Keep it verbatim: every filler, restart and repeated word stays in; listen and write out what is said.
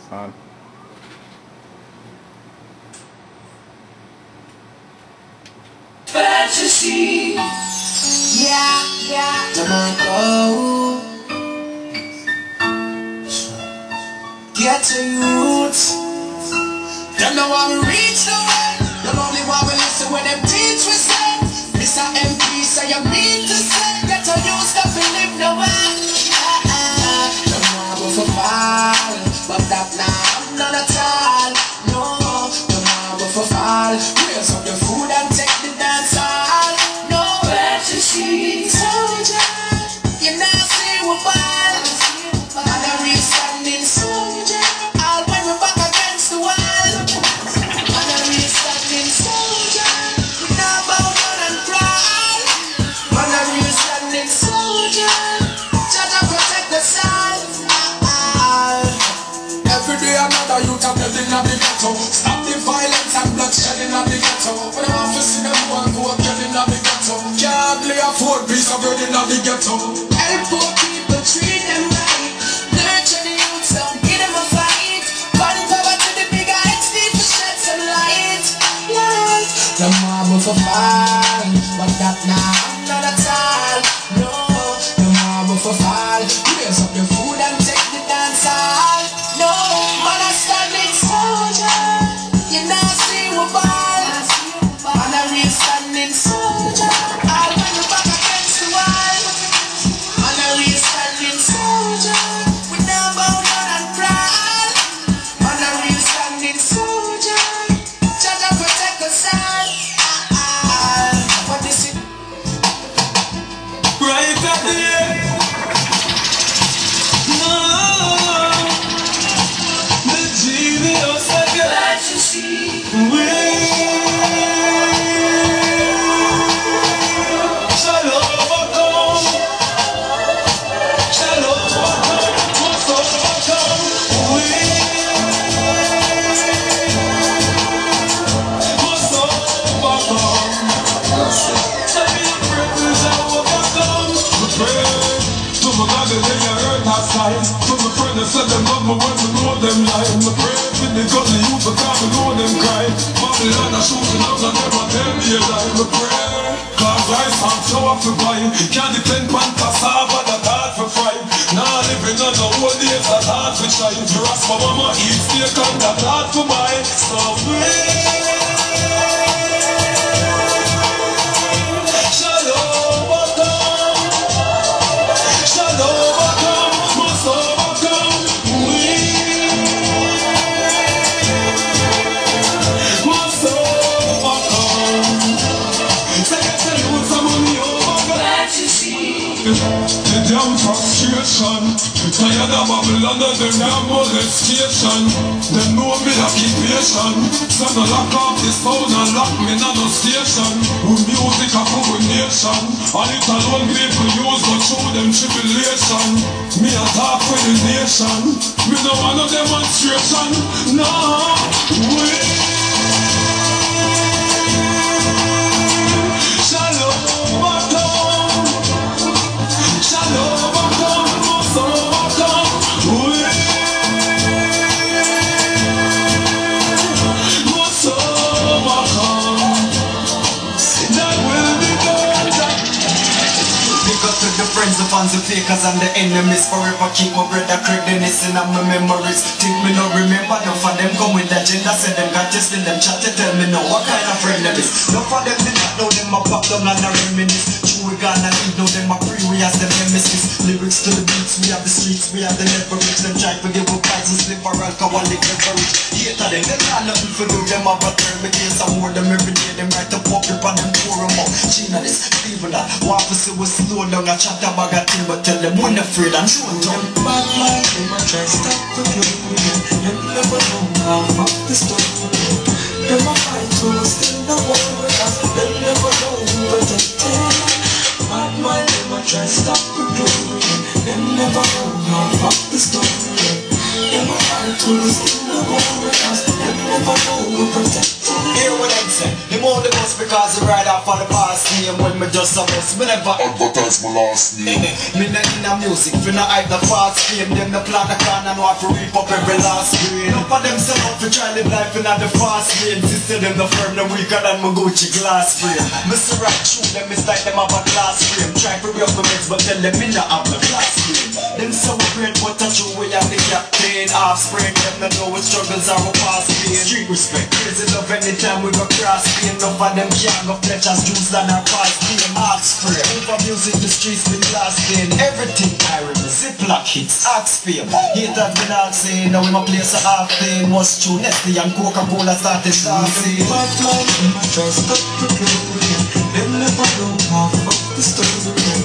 on. Fantasy. Yeah, yeah. Jamaica. Get to youth. Them know how we reach the world. Them only want we listen when them teach we say. Mister M P say you mean to say. Get to youth that we live no way. Them know how we fall, but that now not at all. No, them know how we fall. Raise up your food and take the dance hall. No fantasy. Soldier, you now see we ball. And a real standing soldier. All when we back against the wall. And a real standing soldier. We now bow down and cry. And a real standing soldier. Just to protect the soul. Every day another youth are building up the ghetto. Stop the violence and bloodshed in the ghetto. When I'm off to see them one go up in the ghetto. Can't lay a four piece of bread in the ghetto. Help poor people, treat them right. Nurture the youth, don't give them a fight. Gun power to the big heights, need to shed some light. Light. The mob of a fall, but that now not at all. No, the mob of a fall. Raise up your food and take the dance hall. No, man a standing soldier. You now see we ball. Man a real standing soldier. All when we back against the wall. Man a real standing soldier. We now bow down and crawl. Man a real standing soldier. Just to protect the soul. What is it? Right at the end. Said them love me when we know them lie. Me pray for the gully youth but I know them cry. Babylon a shooting out and them a tell me a lie. Me pray cause rice and flour for buy. Can't depend on cassava that hard for fry. Now living on the old days that hard for try. To ask my mama eat steak and that hard for buy. So pray. The damn frustration. Tired of Babylon and them damn molestation. Them know me occupation. So no lock off this phone and lock me in no station. With music of our nation. All it alone people use go through them tribulation. Me a talk for the nation. Me no want no demonstration. No, we friends, the fans, the fakers and the enemies. Forever keep my brother credence in my memories. Think me no remember, no for them come with agenda. Say them got testing them chat to tell me no what kind of friend them is. No for them did not know them a pop down and a reminisce. True we gonna leave, know them a free, we as them nemesis. Lyrics to the beats, we have the streets, we have the leverage. Them try to give up price and slip for alcoholic beverage. Hater them, they got nothing for do, them have a term. Me case I more them every day, them write up up and them pour them up. Gina this, people that, want to see we slow down a chat about a thing, but tell them we're not afraid and show them. Bad mind, them a try stop the flow. Them never know how fuck the stuff. Them a fight to still the war with us. Them never know who protected. Bad mind, them a try stop the flow. Them never know how fuck the stuff. Them a fight to still the war with us. Them never know who protected. Hear what I'm say, him on the bus because he ride off on the past name. When me just a bus, me never advertise my last name. Me not in a music, finna hype the fast fame. Them the plan the can and want to reap up every last grain. Enough of them sell out for try live life in the fast lane. Sister them the firm, them weaker than my Gucci glass frame. Mister Right true, them is like them have a glass frame. Try to real my mates, but tell them me not have the glass frame. Them so great, but a true way I'm the captain. Offspring, them no know what struggles are a past pain. Street respect, crazy love anytime we go cross pain. Enough of them can't go fletchers, juice than our past pain. Offspring, over music, the streets been lasting. Everything I remember, Ziploc hits, axe fame. Haters been asking, now we my place a half thing. Was true, Nestle and Coca-Cola started dancing. Bad mind in my trust, up to glory. Them never know half of the story.